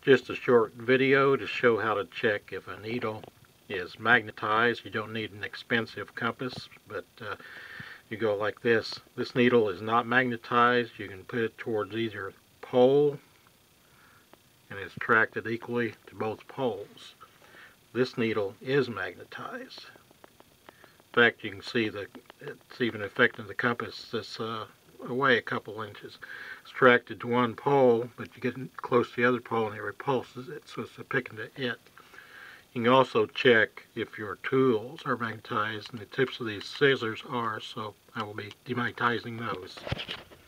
Just a short video to show how to check if a needle is magnetized. You don't need an expensive compass, but you go like this. This needle is not magnetized. You can put it towards either pole and it's attracted equally to both poles. This needle is magnetized. In fact, you can see that it's even affecting the compass this away a couple inches. It's attracted to one pole, but you get close to the other pole and it repulses it, so it's picking to it. You can also check if your tools are magnetized, and the tips of these scissors are, so I will be demagnetizing those.